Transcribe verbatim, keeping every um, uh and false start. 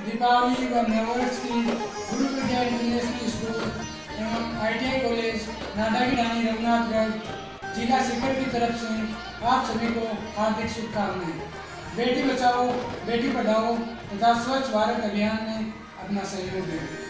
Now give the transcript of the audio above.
दीपावली व नववर्ष की गुरुप्रज्ञा इंटरनेशनल स्कूल एवं I T I college Nadagi Rani Raghunathgarh जिला सीकर की तरफ से आप सभी को हार्दिक शुभकामनाएं। बेटी बचाओ बेटी पढ़ाओ तथा स्वच्छ भारत अभियान में अपना सहयोग दें।